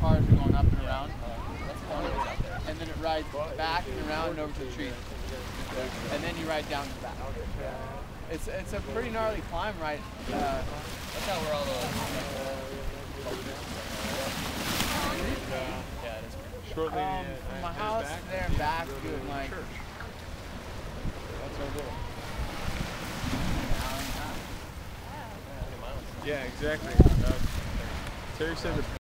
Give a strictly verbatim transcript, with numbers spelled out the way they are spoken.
cars are going up and around. And then it rides back and around and over to the trees. And then you ride down to the back. It's it's a pretty gnarly climb, right? Uh, That's not where all the... Yeah, it is pretty Shortly um, from my house back, there and back, doing like... church. That's what I do. Yeah, exactly. Uh, Terry said the